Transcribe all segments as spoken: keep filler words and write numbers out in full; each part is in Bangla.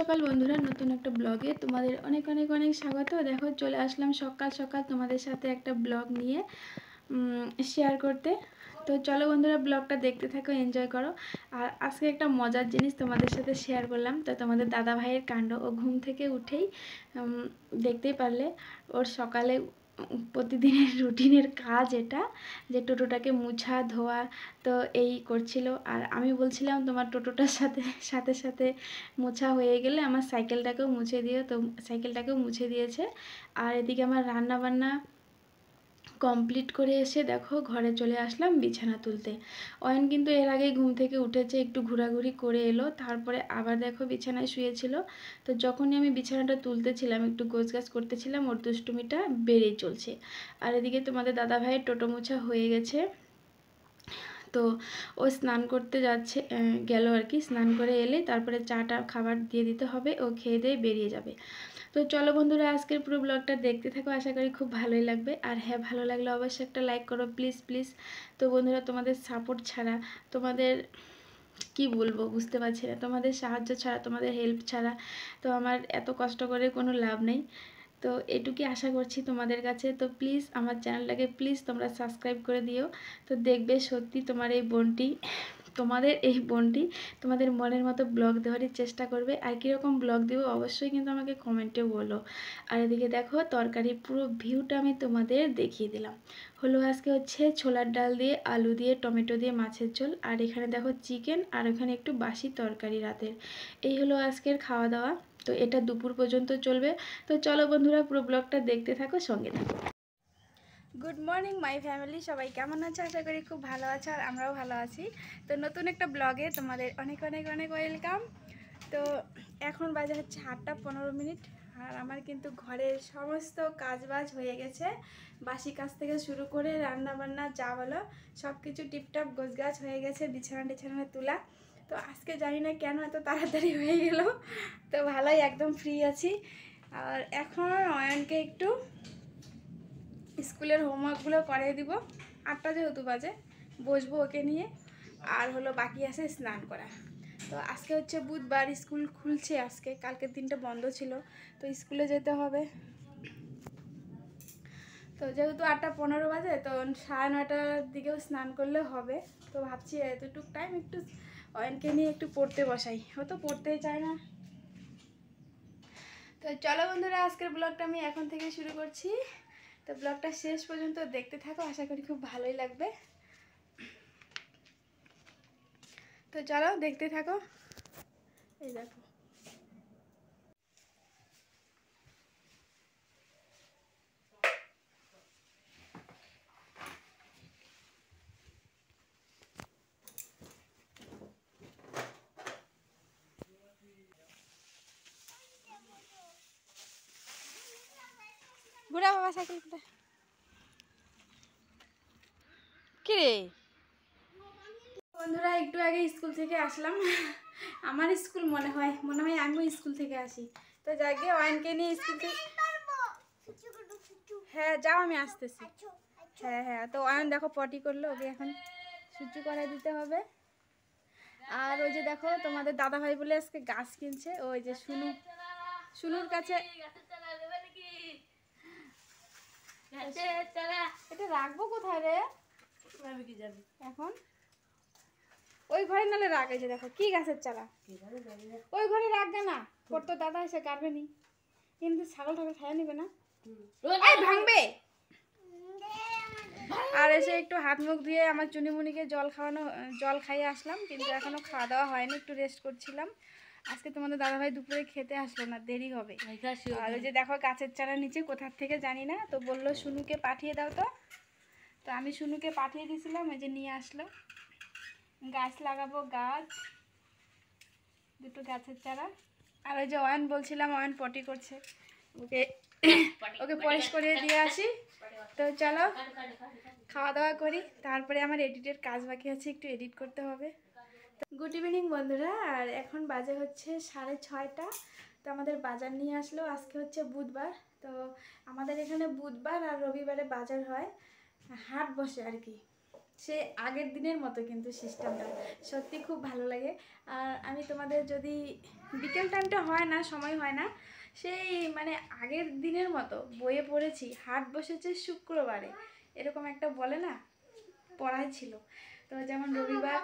সকাল বন্ধুরা, নতুন একটা ব্লগে তোমাদের অনেক অনেক অনেক স্বাগত। দেখো চলে আসলাম সকাল সকাল তোমাদের সাথে একটা ব্লগ নিয়ে শেয়ার করতে। তো চলো বন্ধুরা, ব্লগটা দেখতে থাকো, এনজয় করো। আর আজকে একটা মজার জিনিস তোমাদের সাথে শেয়ার করলাম। তো তোমাদের দাদা ভাইয়ের কাণ্ড, ও ঘুম থেকে উঠেই দেখতেই পারলে ওর সকালে প্রতিদিনের রুটিনের কাজ এটা, যে টোটোটাকে মুছা ধোয়া তো এই করছিল। আর আমি বলছিলাম তোমার টোটোটার সাথে সাথে সাথে মোছা হয়ে গেলে আমার সাইকেলটাকেও মুছে দিও। তো সাইকেলটাকেও মুছে দিয়েছে। আর এদিকে আমার রান্না বান্না কমপ্লিট করে এসে দেখো ঘরে চলে আসলাম বিছানা তুলতে। অয়ন কিন্তু এর আগেই ঘুম থেকে উঠেছে, একটু ঘোরাঘুরি করে এলো, তারপরে আবার দেখো বিছানায় শুয়েছিল। তো যখনই আমি বিছানাটা তুলতেছিলাম, একটু গোছগাছ করতেছিলাম, ওর দুষ্টুমিটা বেড়েই চলছে। আর এদিকে তোমাদের দাদা ভাইয়ের টোটো মোছা হয়ে গেছে। তো ও স্নান করতে যাচ্ছে, গেল আর কি। স্নান করে এলে তারপরে চাটা খাবার দিয়ে দিতে হবে, ও খেয়ে দিয়ে বেরিয়ে যাবে। তো চলো বন্ধুরা, আজকের পুরো ব্লগটা দেখতে থাকো, আশা করি খুব ভালোই লাগবে। আর হ্যাঁ, ভালো লাগলে অবশ্যই একটা লাইক করো প্লিজ প্লিজ। তো বন্ধুরা, তোমাদের সাপোর্ট ছাড়া, তোমাদের কি বলবো বুঝতে পারছি না, তোমাদের সাহায্য ছাড়া, তোমাদের হেল্প ছাড়া তো আমার এত কষ্ট করে কোনো লাভ নেই। তো এটুকুই আশা করছি তোমাদের কাছে। তো প্লিজ আমার চ্যানেলটাকে প্লিজ তোমরা সাবস্ক্রাইব করে দিও। তো দেখবে সত্যি তোমার এই বোনটি তোমাদের এই বোনটি তোমাদের মনের মতো ব্লগ দেওয়ারই চেষ্টা করবে। আর কীরকম ব্লগ দেবো অবশ্যই কিন্তু আমাকে কমেন্টে বলো। আর এদিকে দেখো তরকারির পুরো ভিউটা আমি তোমাদের দেখিয়ে দিলাম। হলো আজকে হচ্ছে ছোলার ডাল দিয়ে, আলু দিয়ে, টমেটো দিয়ে মাছের ঝোল। আর এখানে দেখো চিকেন, আর ওখানে একটু বাসি তরকারি রাতের। এই হলো আজকের খাওয়া দাওয়া। তো এটা দুপুর পর্যন্ত চলবে। তো চলো বন্ধুরা, পুরো ব্লগটা দেখতে থাকো, সঙ্গে থাকো। গুড মর্নিং মাই ফ্যামিলি, সবাই কেমন আছে? আশা করি খুব ভালো আছে, আর আমরাও ভালো আছি। তো নতুন একটা ব্লগে তোমাদের অনেক অনেক অনেক ওয়েলকাম। তো এখন বাজে হচ্ছে আটটা পনেরো মিনিট। আর আমার কিন্তু ঘরের সমস্ত কাজবাজ হয়ে গেছে, বাসি কাজ থেকে শুরু করে রান্না বান্না যা বলো সব কিছু টিপটাপ গোছগাছ হয়ে গেছে, বিছানা টিছানা তোলা। তো আজকে জানি না কেন এত তাড়াতাড়ি হয়ে গেল। তো ভালোই, একদম ফ্রি আছি। আর এখন অয়নকে একটু স্কুলের হোমওয়ার্কগুলো করিয়ে দিব। আটটা যেহেতু বাজে, বসবো ওকে নিয়ে। আর হলো বাকি আছে স্নান করা। তো আজকে হচ্ছে বুধবার, স্কুল খুলছে আজকে, কালকের দিনটা বন্ধ ছিল, তো স্কুলে যেতে হবে। তো যেহেতু আটটা পনেরো বাজে, তো সাড়ে নয়টার দিকেও স্নান করলে হবে। তো ভাবছি এতটুক টাইম একটু অয়নকে নিয়ে একটু পড়তে বসাই, ও তো পড়তেই চায় না। তো চলো বন্ধুরা, আজকের ব্লগটা আমি এখন থেকে শুরু করছি। তো ব্লগটা শেষ পর্যন্ত দেখতে থাকো, আশা করি খুব ভালোই লাগবে। তো চলো দেখতে থাকো। এই দেখো বুড়া বাবা সাইকেল কোথায়? কি রে বন্ধুরা, একটু আগে স্কুল থেকে আসলাম। আমার স্কুল মনে হয় মনে হয় আমিও স্কুল থেকে আসি। তো যাকে অয়নকে নিয়ে স্কুল থেকে, হ্যাঁ যাও আমি আসতেছি। হ্যাঁ হ্যাঁ তো অয়ন দেখো পটি করলো, ওকে এখন সুচু করে দিতে হবে। আর ওই যে দেখো তোমাদের দাদা ভাই বলে আজকে গাছ কিনছে, ওই যে শুনু শুনুর কাছে। এটা রাখবো কোথায় রে এখন? ওই ঘরে নালে রাখ। এই যে দেখো কি গাছের চারা, ওই ঘরে রাখবে না, ওর তো দাদা এসে কাটবে নি, কিন্তু ছাগল ঠাগল খাইয়া নিবে না, ভাঙবে। আর এসে একটু হাত মুখ ধুয়ে আমার চুনিমুনিকে জল খাওয়ানো, জল খাইয়ে আসলাম, কিন্তু এখনো খাওয়া দাওয়া হয়নি, একটু রেস্ট করছিলাম। আজকে তোমাদের দাদাভাই দুপুরে খেতে আসলো না, দেরি হবে। আর ওই যে দেখো গাছের চারা নিচে কোথার থেকে জানি না, তো বললো শুনুকে পাঠিয়ে দাও। তো তো আমি শুনুকে পাঠিয়ে দিয়েছিলাম, ওই যে নিয়ে আসলো। গাছ লাগাবো, গাছ দুটো গাছের চারা। আর ওই যে অয়ন বলছিলাম, অয়ন পটি করছে, ওকে ওকে পরিষ্কার করে দিয়ে আসি। তো চলো খাওয়া দাওয়া করি, তারপরে আমার এডিটের কাজ বাকি আছে, একটু এডিট করতে হবে। তো গুড ইভিনিং বন্ধুরা, আর এখন বাজে হচ্ছে সাড়ে ছয়টা। তো আমাদের বাজার নিয়ে আসলো, আজকে হচ্ছে বুধবার। তো আমাদের এখানে বুধবার আর রবিবারে বাজার হয়, হাট বসে আর কি। সে আগের দিনের মতো কিন্তু সিস্টেমটা সত্যি খুব ভালো লাগে। আর আমি তোমাদের যদি বিকেল টাইমটা হয় না, সময় হয় না, সেই মানে আগের দিনের মতো বইয়ে পড়েছি। হাট বসেছে শুক্রবারে, এরকম একটা বলে না, পড়াই ছিল। তো যেমন রবিবার,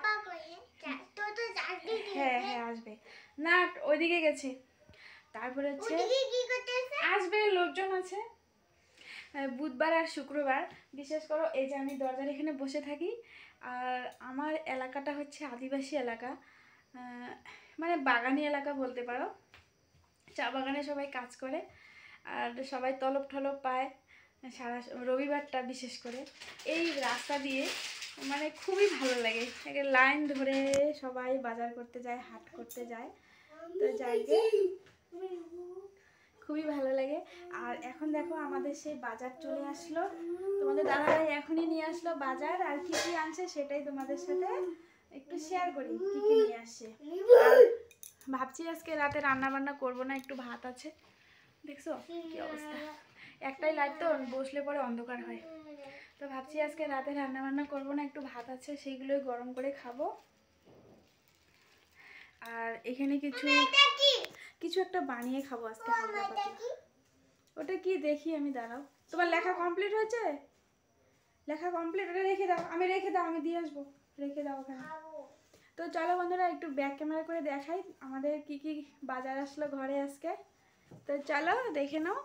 হ্যাঁ হ্যাঁ আসবে না, ওইদিকে গেছে। তারপরে হচ্ছে আসবে, লোকজন আছে। বুধবার আর শুক্রবার বিশেষ করো এই যে আমি দরজার এখানে বসে থাকি। আর আমার এলাকাটা হচ্ছে আদিবাসী এলাকা, মানে বাগানি এলাকা বলতে পারো। চা বাগানে সবাই কাজ করে আর সবাই তলব ঠলব পায় সারা রবিবারটা বিশেষ করে। এই রাস্তা দিয়ে মানে খুবই ভালো লাগে, লাইন ধরে সবাই বাজার করতে যায়, হাট করতে যায়। তো যাই খুবই ভালো লাগে। আর এখন দেখো আমাদের সেই বাজার চলে আসলো, তোমাদের দাদাভাই এখনই নিয়ে আসলো বাজার। আর কি কি আনছে সেটাই তোমাদের সাথে একটু শেয়ার করি, কি কি নিয়ে আসছে। আর ভাবছি আজকে রাতে রান্না বান্না করবো না, একটু ভাত আছে। দেখছো কি অবস্থা, একটাই লাইট তো, বসলে পরে অন্ধকার হয়। তো ভাবছি আজকে রাতে রান্না বান্না করবো না, একটু ভাত আছে, সেইগুলোই গরম করে খাবো। আর এখানে কিছু কিছু একটা বানিয়ে খাবো আজকে হালকা পাতলা। ওটা কি দেখি আমি, দাঁড়াও। তোমার লেখা কমপ্লিট হয়েছে? লেখা কমপ্লিট, ওটা রেখে দাও, আমি রেখে দাও, আমি দিয়ে আসবো, রেখে দাও ওখানে। তো চলো বন্ধুরা একটু ব্যাক ক্যামেরা করে দেখাই আমাদের কি কি বাজার আসলো ঘরে আজকে। তো চলো দেখে নাও।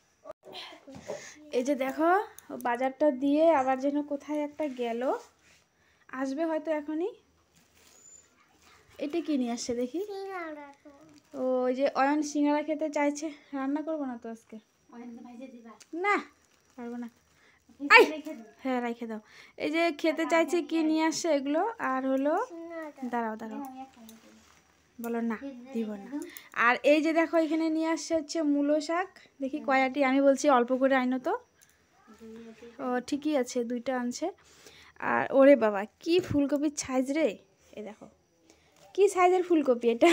এই যে দেখো, বাজারটা দিয়ে আবার যেন কোথায় একটা গেল, আসবে হয়তো এখনই। এটা কি নিয়ে আসছে দেখি। ও ওই যে অয়ন সিঙ্গারা খেতে চাইছে, রান্না করবো না তো আজকে, না পারবো না। হ্যাঁ রেখে দাও। এই যে খেতে চাইছে, কি নিয়ে আসছে এগুলো। আর হলো দাঁড়াও দাঁড়াও, বলো না দিব না। আর এই যে দেখো এখানে নিয়ে আসছে হচ্ছে মূলো শাক, দেখি কয়াটি, আমি বলছি অল্প করে আইনো তো। ও ঠিকই আছে, দুইটা আনছে। আর ওরে বাবা কি ফুলকপির সাইজ রে, এই দেখো কি সাইজের ফুলকপি এটা।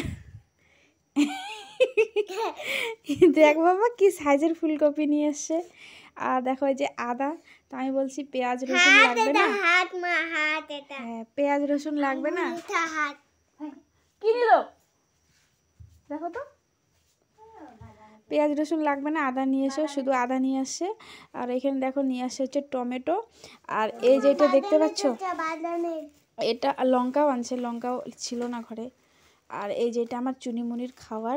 দেখ বাবা কি সাইজের ফুলকপি নিয়ে এসছে। আর দেখো এই যে আদা, তো আমি বলছি পেঁয়াজ রসুন লাগবে না, হ্যাঁ পেঁয়াজ রসুন লাগবে না, কি নিল দেখো তো, পেঁয়াজ রসুন লাগবে না, আদা নিয়ে এসো, শুধু আদা নিয়ে আসছে। আর এখানে দেখো নিয়ে আসছে হচ্ছে টমেটো। আর এই যে এটা দেখতে পাচ্ছ, এটা লঙ্কাও আনছে, লঙ্কাও ছিল না ঘরে। আর এই যে এটা আমার চুনিমুনির খাবার,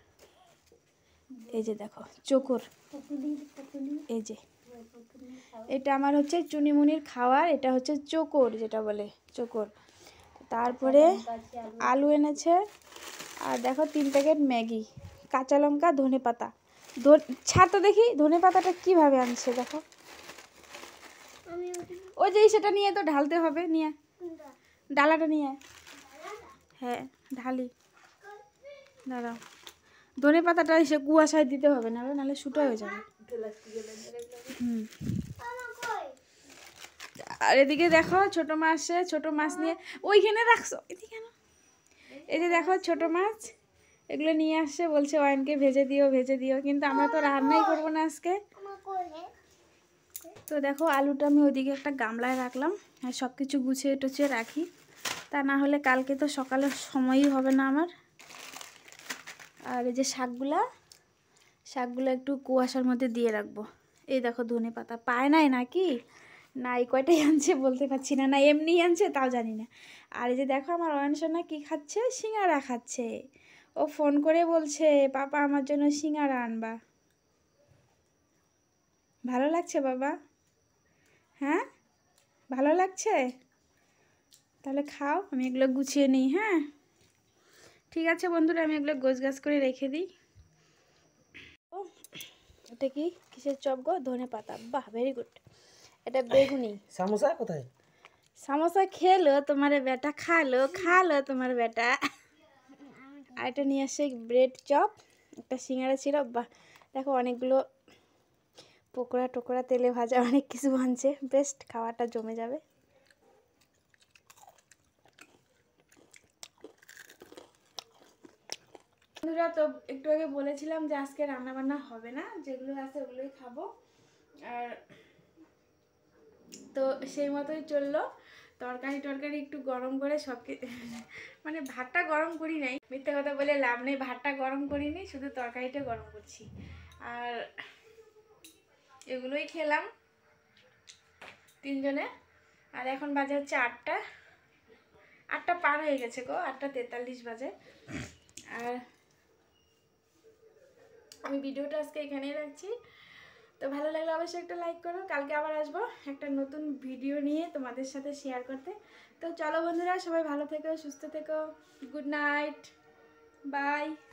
এই যে দেখো চোকর, এই যে এটা আমার হচ্ছে চুনিমুনির খাবার, এটা হচ্ছে চোকর যেটা বলে চোকর। তারপরে আলু এনেছে। আর দেখো তিন প্যাকেট ম্যাগি, কাঁচা লঙ্কা, ধনে পাতা। ছাড় তো দেখি ধনে পাতাটা কিভাবে আনছে দেখো, ওই যে সেটা নিয়ে তো ঢালতে হবে, নিয়ে ডালাটা নিয়ে, হ্যাঁ ঢালি, দাঁড়াও। ধনে পাতাটা এসে কুয়াশায় দিতে হবে না, নাহলে শুটো হয়ে যাবে। হুম। আর এদিকে দেখো ছোট মাছ, ছোট মাছ নিয়ে ওইখানে রাখছো, এদিকে না। এই যে দেখো ছোট মাছ, এগুলো নিয়ে আসছে, বলছে ওয়াইনকে ভেজে দিও ভেজে দিও, কিন্তু আমরা তো রান্নাই করবো না আজকে। তো দেখো আলুটা আমি ওইদিকে একটা গামলায় রাখলাম, সব কিছু গুছিয়ে টুছিয়ে রাখি, তা না হলে কালকে তো সকালে সময়ই হবে না আমার। আর এই যে শাকগুলা, শাকগুলো একটু কুয়াশার মধ্যে দিয়ে রাখবো। এই দেখো ধনে পাতা পায় নাই নাকি, না এই কয়টাই আনছে বলতে পারছি না, না এমনি আনছে তাও জানি না। আর এই যে দেখো আমার অয়নসোনা কি খাচ্ছে, সিঙ্গারা খাচ্ছে। ও ফোন করে বলছে পাপা আমার জন্য সিঙ্গারা আনবা। ভালো লাগছে বাবা, হ্যাঁ ভালো লাগছে, তাহলে খাও, আমি এগুলো গুছিয়ে নিই। হ্যাঁ ঠিক আছে বন্ধুরা, আমি এগুলো গোছ গাছ করে রেখে দিই। এটা কি কিসের চপ গো, ধনে পাতা, বাহ ভেরি গুড। এটা বেগুনি। সামোসা কোথায়? সমোসা খেলো তোমার বেটা, খালো খালো তোমার বেটা। আর এটা নিয়ে আসছে ব্রেড চপ, একটা সিঙ্গারা ছিল, বাহ দেখো অনেকগুলো পকোড়া টোকরা তেলে ভাজা অনেক কিছু আনছে, বেস্ট, খাওয়াটা জমে যাবে। বন্ধুরা তো একটু আগে বলেছিলাম যে আজকে রান্না বান্না হবে না, যেগুলো আছে ওগুলোই খাবো। আর তো সেই মতোই চললো। তরকারি টরকারি একটু গরম করে সব মানে ভাতটা গরম করি নাই, মিথ্যে কথা বলে লাভ নেই, ভাতটা গরম করিনি, শুধু তরকারিটা গরম করছি। আর এগুলোই খেলাম তিনজনে। আর এখন বাজে হচ্ছে আটটা, আটটা পার হয়ে গেছে গো, আটটা তেতাল্লিশ বাজে। আর আমি ভিডিওটা আজকে এখানেই রাখছি। তো ভালো লাগলে অবশ্যই একটা লাইক করো। কালকে আবার আসবো একটা নতুন ভিডিও নিয়ে তোমাদের সাথে শেয়ার করতে। তো চলো বন্ধুরা, সবাই ভালো থেকো, সুস্থ থেকো, গুড নাইট, বাই।